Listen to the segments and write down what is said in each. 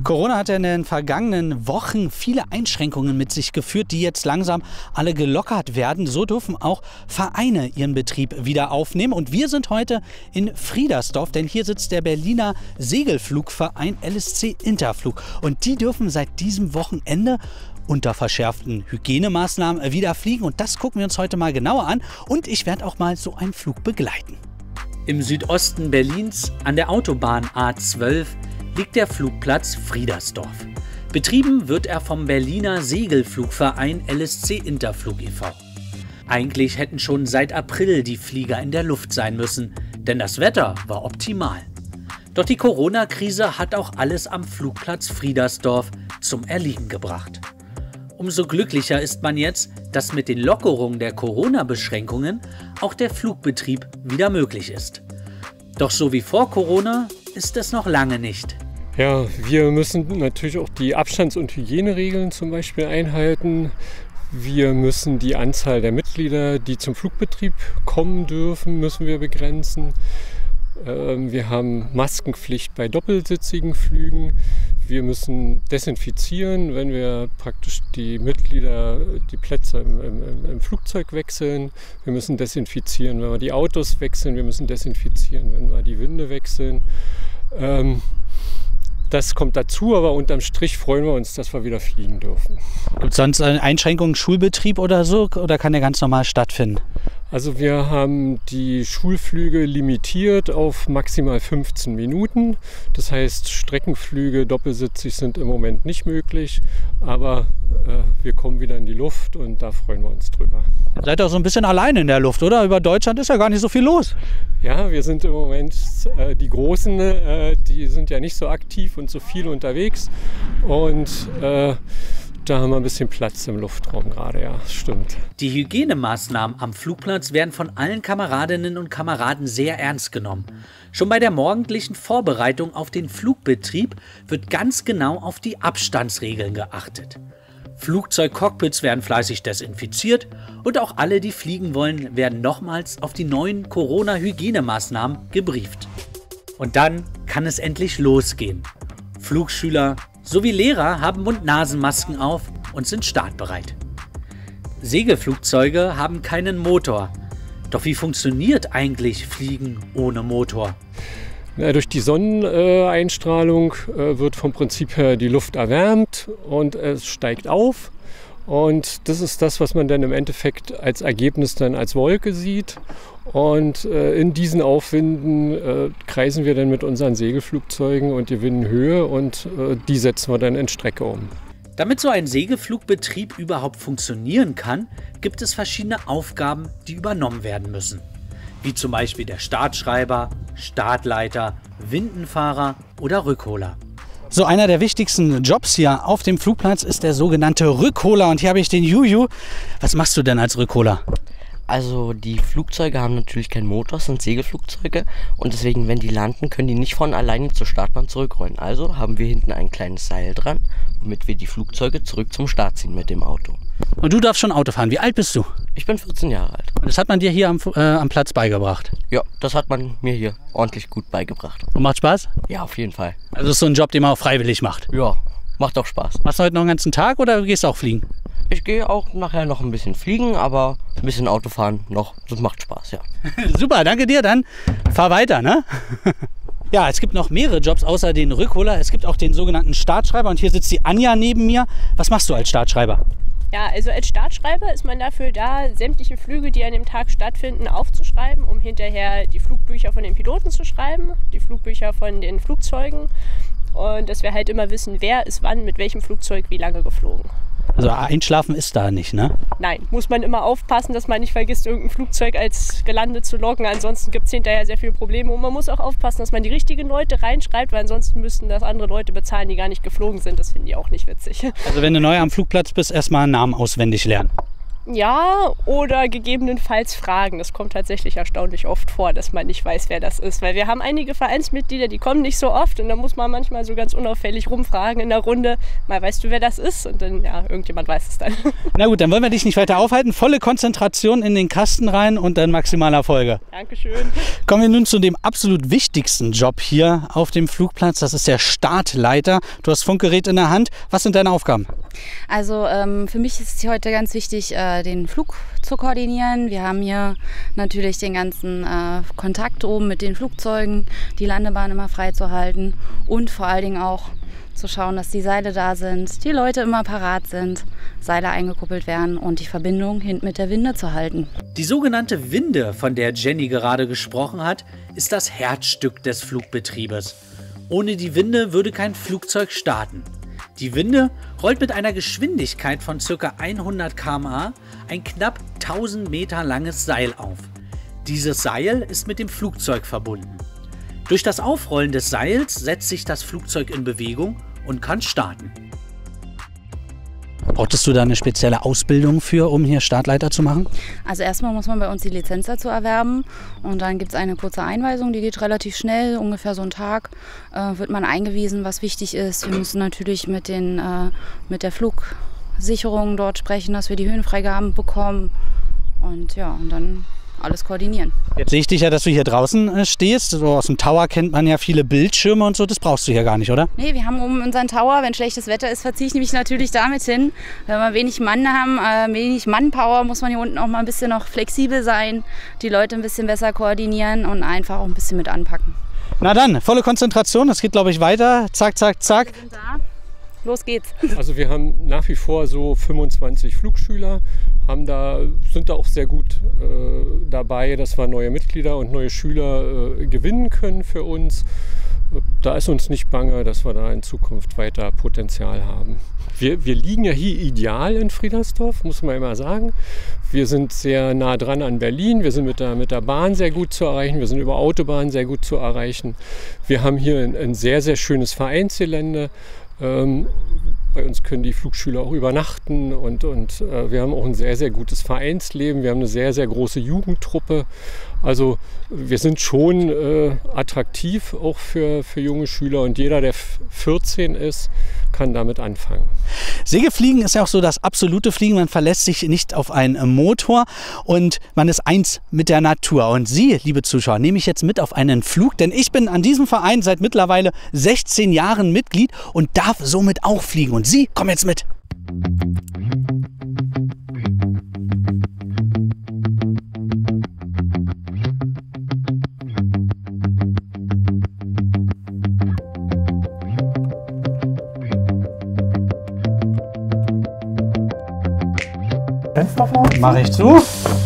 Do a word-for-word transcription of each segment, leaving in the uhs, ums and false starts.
Corona hat in den vergangenen Wochen viele Einschränkungen mit sich geführt, die jetzt langsam alle gelockert werden. So dürfen auch Vereine ihren Betrieb wieder aufnehmen. Und wir sind heute in Friedersdorf, denn hier sitzt der Berliner Segelflugverein L S C Interflug. Und die dürfen seit diesem Wochenende unter verschärften Hygienemaßnahmen wieder fliegen. Und das gucken wir uns heute mal genauer an. Und ich werde auch mal so einen Flug begleiten. Im Südosten Berlins an der Autobahn A zwölf liegt der Flugplatz Friedersdorf. Betrieben wird er vom Berliner Segelflugverein L S C Interflug e V Eigentlich hätten schon seit April die Flieger in der Luft sein müssen, denn das Wetter war optimal. Doch die Corona-Krise hat auch alles am Flugplatz Friedersdorf zum Erliegen gebracht. Umso glücklicher ist man jetzt, dass mit den Lockerungen der Corona-Beschränkungen auch der Flugbetrieb wieder möglich ist. Doch so wie vor Corona ist es noch lange nicht. Ja, wir müssen natürlich auch die Abstands- und Hygieneregeln zum Beispiel einhalten. Wir müssen die Anzahl der Mitglieder, die zum Flugbetrieb kommen dürfen, müssen wir begrenzen. Wir haben Maskenpflicht bei doppelsitzigen Flügen. Wir müssen desinfizieren, wenn wir praktisch die Mitglieder die Plätze im, im, im Flugzeug wechseln. Wir müssen desinfizieren, wenn wir die Autos wechseln. Wir müssen desinfizieren, wenn wir die Winde wechseln. Ähm, das kommt dazu, aber unterm Strich freuen wir uns, dass wir wieder fliegen dürfen. Gibt es sonst Einschränkungen, Schulbetrieb oder so? Oder kann der ganz normal stattfinden? Also wir haben die Schulflüge limitiert auf maximal fünfzehn Minuten. Das heißt, Streckenflüge doppelsitzig sind im Moment nicht möglich. Aber äh, wir kommen wieder in die Luft und da freuen wir uns drüber. Ihr seid auch so ein bisschen allein in der Luft, oder? Über Deutschland ist ja gar nicht so viel los. Ja, wir sind im Moment äh, die Großen, äh, die sind ja nicht so aktiv und so viel unterwegs. Und äh, da haben wir ein bisschen Platz im Luftraum gerade, ja, stimmt. Die Hygienemaßnahmen am Flugplatz werden von allen Kameradinnen und Kameraden sehr ernst genommen. Schon bei der morgendlichen Vorbereitung auf den Flugbetrieb wird ganz genau auf die Abstandsregeln geachtet. Flugzeugcockpits werden fleißig desinfiziert und auch alle, die fliegen wollen, werden nochmals auf die neuen Corona-Hygienemaßnahmen gebrieft. Und dann kann es endlich losgehen. Flugschüler sowie Lehrer haben Mund-Nasen-Masken auf und sind startbereit. Segelflugzeuge haben keinen Motor. Doch wie funktioniert eigentlich Fliegen ohne Motor? Ja, durch die Sonneneinstrahlung äh, wird vom Prinzip her die Luft erwärmt und es steigt auf. Und das ist das, was man dann im Endeffekt als Ergebnis dann als Wolke sieht. Und äh, in diesen Aufwinden äh, kreisen wir dann mit unseren Segelflugzeugen und gewinnen Höhe und äh, die setzen wir dann in Strecke um. Damit so ein Segelflugbetrieb überhaupt funktionieren kann, gibt es verschiedene Aufgaben, die übernommen werden müssen. Wie zum Beispiel der Startschreiber, Startleiter, Windenfahrer oder Rückholer. So, einer der wichtigsten Jobs hier auf dem Flugplatz ist der sogenannte Rückholer. Und hier habe ich den Juju. Was machst du denn als Rückholer? Also die Flugzeuge haben natürlich keinen Motor, es sind Segelflugzeuge und deswegen, wenn die landen, können die nicht von alleine zur Startbahn zurückrollen. Also haben wir hinten ein kleines Seil dran, womit wir die Flugzeuge zurück zum Start ziehen mit dem Auto. Und du darfst schon Auto fahren. Wie alt bist du? Ich bin vierzehn Jahre alt. Und das hat man dir hier am, äh, am Platz beigebracht? Ja, das hat man mir hier ordentlich gut beigebracht. Und macht Spaß? Ja, auf jeden Fall. Also ist so ein Job, den man auch freiwillig macht? Ja, macht auch Spaß. Machst du heute noch einen ganzen Tag oder gehst du auch fliegen? Ich gehe auch nachher noch ein bisschen fliegen, aber ein bisschen Autofahren noch, das macht Spaß, ja. Super, danke dir, dann fahr weiter, ne? Ja, es gibt noch mehrere Jobs außer den Rückholer. Es gibt auch den sogenannten Startschreiber und hier sitzt die Anja neben mir. Was machst du als Startschreiber? Ja, also als Startschreiber ist man dafür da, sämtliche Flüge, die an dem Tag stattfinden, aufzuschreiben, um hinterher die Flugbücher von den Piloten zu schreiben, die Flugbücher von den Flugzeugen und dass wir halt immer wissen, wer ist wann mit welchem Flugzeug wie lange geflogen. Also einschlafen ist da nicht, ne? Nein, muss man immer aufpassen, dass man nicht vergisst, irgendein Flugzeug als gelandet zu loggen. Ansonsten gibt es hinterher sehr viele Probleme. Und man muss auch aufpassen, dass man die richtigen Leute reinschreibt, weil ansonsten müssten das andere Leute bezahlen, die gar nicht geflogen sind. Das finden die auch nicht witzig. Also wenn du neu am Flugplatz bist, erstmal einen Namen auswendig lernen. Ja, oder gegebenenfalls fragen. Das kommt tatsächlich erstaunlich oft vor, dass man nicht weiß, wer das ist. Weil wir haben einige Vereinsmitglieder, die kommen nicht so oft und da muss man manchmal so ganz unauffällig rumfragen in der Runde. Mal, weißt du, wer das ist? Und dann, ja, irgendjemand weiß es dann. Na gut, dann wollen wir dich nicht weiter aufhalten. Volle Konzentration in den Kasten rein und dann maximale Erfolge. Dankeschön. Kommen wir nun zu dem absolut wichtigsten Job hier auf dem Flugplatz. Das ist der Startleiter. Du hast Funkgerät in der Hand. Was sind deine Aufgaben? Also ähm, für mich ist es heute ganz wichtig, äh, den Flug zu koordinieren. Wir haben hier natürlich den ganzen äh, Kontakt oben mit den Flugzeugen, die Landebahn immer frei zu halten und vor allen Dingen auch zu schauen, dass die Seile da sind, die Leute immer parat sind, Seile eingekuppelt werden und die Verbindung hinten mit der Winde zu halten. Die sogenannte Winde, von der Jenny gerade gesprochen hat, ist das Herzstück des Flugbetriebes. Ohne die Winde würde kein Flugzeug starten. Die Winde rollt mit einer Geschwindigkeit von ca. hundert Kilometer pro Stunde ein knapp tausend Meter langes Seil auf. Dieses Seil ist mit dem Flugzeug verbunden. Durch das Aufrollen des Seils setzt sich das Flugzeug in Bewegung und kann starten. Brauchtest du da eine spezielle Ausbildung für, um hier Startleiter zu machen? Also erstmal muss man bei uns die Lizenz dazu erwerben und dann gibt es eine kurze Einweisung, die geht relativ schnell, ungefähr so einen Tag, äh, wird man eingewiesen, was wichtig ist. Wir müssen natürlich mit, den, äh, mit der Flugsicherung dort sprechen, dass wir die Höhenfreigaben bekommen und ja, und dann alles koordinieren. Jetzt sehe ich dich ja, dass du hier draußen äh, stehst. So aus dem Tower kennt man ja viele Bildschirme und so. Das brauchst du hier gar nicht, oder? Nee, wir haben oben unseren Tower. Wenn schlechtes Wetter ist, verziehe ich mich natürlich damit hin. Wenn wir wenig Mann haben, äh, wenig Mannpower, muss man hier unten auch mal ein bisschen noch flexibel sein, die Leute ein bisschen besser koordinieren und einfach auch ein bisschen mit anpacken. Na dann, volle Konzentration. Das geht, glaube ich, weiter. Zack, zack, zack. Wir sind da. Los geht's. Also wir haben nach wie vor so fünfundzwanzig Flugschüler, haben da, sind da auch sehr gut äh, dabei, dass wir neue Mitglieder und neue Schüler äh, gewinnen können für uns. Da ist uns nicht bange, dass wir da in Zukunft weiter Potenzial haben. Wir, wir liegen ja hier ideal in Friedersdorf, muss man immer sagen. Wir sind sehr nah dran an Berlin, wir sind mit der, mit der Bahn sehr gut zu erreichen, wir sind über Autobahn sehr gut zu erreichen. Wir haben hier ein, ein sehr, sehr schönes Vereinsgelände. Ähm, bei uns können die Flugschüler auch übernachten und, und äh, wir haben auch ein sehr, sehr gutes Vereinsleben. Wir haben eine sehr, sehr große Jugendtruppe. Also wir sind schon äh, attraktiv auch für, für junge Schüler und jeder, der vierzehn ist, kann damit anfangen. Segelfliegen ist ja auch so das absolute Fliegen. Man verlässt sich nicht auf einen Motor und man ist eins mit der Natur. Und Sie, liebe Zuschauer, nehme ich jetzt mit auf einen Flug, denn ich bin an diesem Verein seit mittlerweile sechzehn Jahren Mitglied und darf somit auch fliegen. Und Sie kommen jetzt mit. Mache ich zu.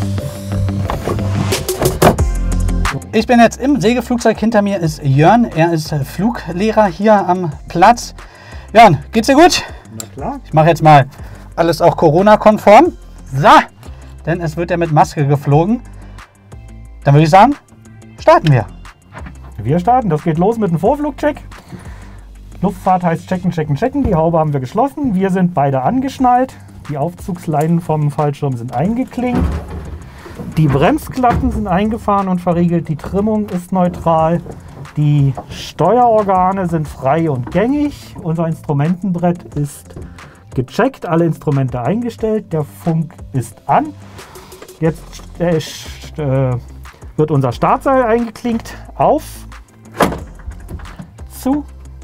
Ich bin jetzt im Segelflugzeug. Hinter mir ist Jörn. Er ist Fluglehrer hier am Platz. Jörn, geht's dir gut? Na klar. Ich mache jetzt mal alles auch Corona-konform. So, denn es wird ja mit Maske geflogen. Dann würde ich sagen, starten wir. Wir starten. Das geht los mit dem Vorflugcheck. Luftfahrt heißt checken, checken, checken. Die Haube haben wir geschlossen. Wir sind beide angeschnallt. Die Aufzugsleinen vom Fallschirm sind eingeklinkt. Die Bremsklappen sind eingefahren und verriegelt. Die Trimmung ist neutral. Die Steuerorgane sind frei und gängig. Unser Instrumentenbrett ist gecheckt. Alle Instrumente eingestellt. Der Funk ist an. Jetzt äh, äh, wird unser Startseil eingeklinkt. Auf. Zu.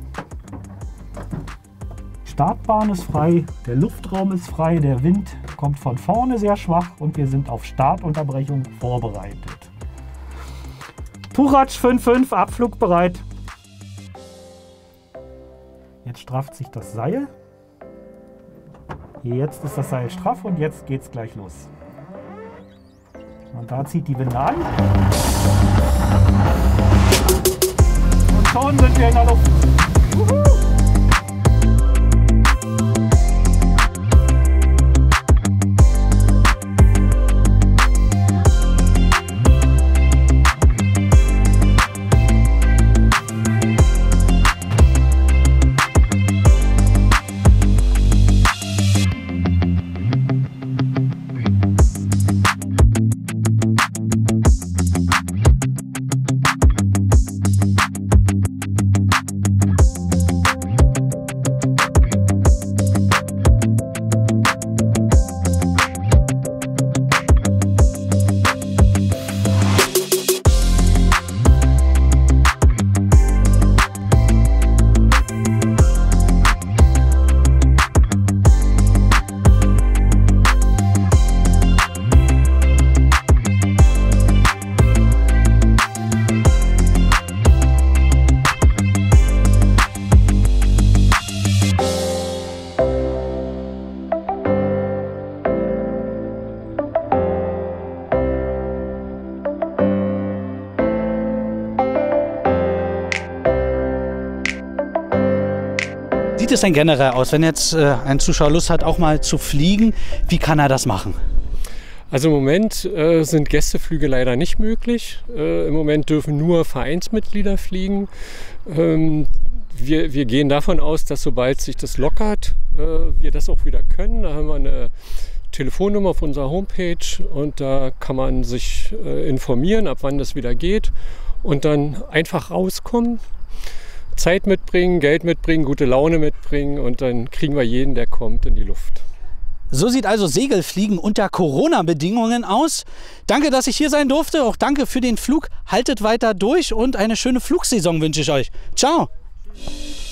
Startbahn ist frei, der Luftraum ist frei, der Wind kommt von vorne sehr schwach und wir sind auf Startunterbrechung vorbereitet. Tuchatsch fünf fünf, Abflug bereit. Jetzt strafft sich das Seil. Jetzt ist das Seil straff und jetzt geht's gleich los. Und da zieht die Winde an. Und schon sind wir in der Luft. Juhu! es denn generell aus, wenn jetzt äh, ein Zuschauer Lust hat, auch mal zu fliegen? Wie kann er das machen? Also im Moment äh, sind Gästeflüge leider nicht möglich. Äh, Im Moment dürfen nur Vereinsmitglieder fliegen. Ähm, wir, wir gehen davon aus, dass sobald sich das lockert, äh, wir das auch wieder können. Da haben wir eine Telefonnummer auf unserer Homepage und da kann man sich äh, informieren, ab wann das wieder geht und dann einfach rauskommen, Zeit mitbringen, Geld mitbringen, gute Laune mitbringen und dann kriegen wir jeden, der kommt, in die Luft. So sieht also Segelfliegen unter Corona-Bedingungen aus. Danke, dass ich hier sein durfte. Auch danke für den Flug. Haltet weiter durch und eine schöne Flugsaison wünsche ich euch. Ciao!